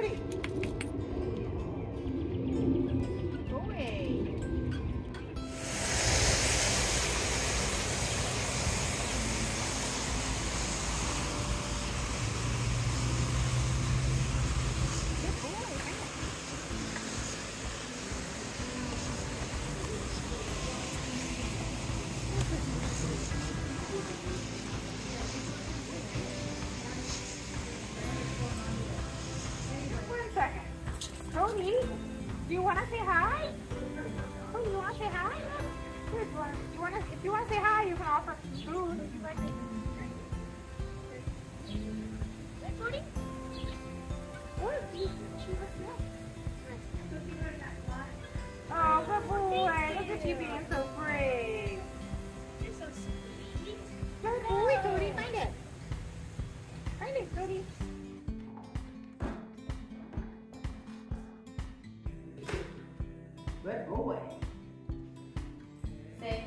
Cody. Go away. Good boy. One second. Cody, do you want to say hi? Cody, you want to say hi? Good one. If you want to say hi, you can offer food if you like it. Hey, Cody. What? Oh, good boy. Look at you being so brave. You're so sweet. Good boy, Cody. Find it. Find it, Cody. Good boy. Sit.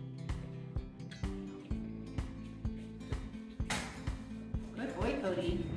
Good boy, Cody.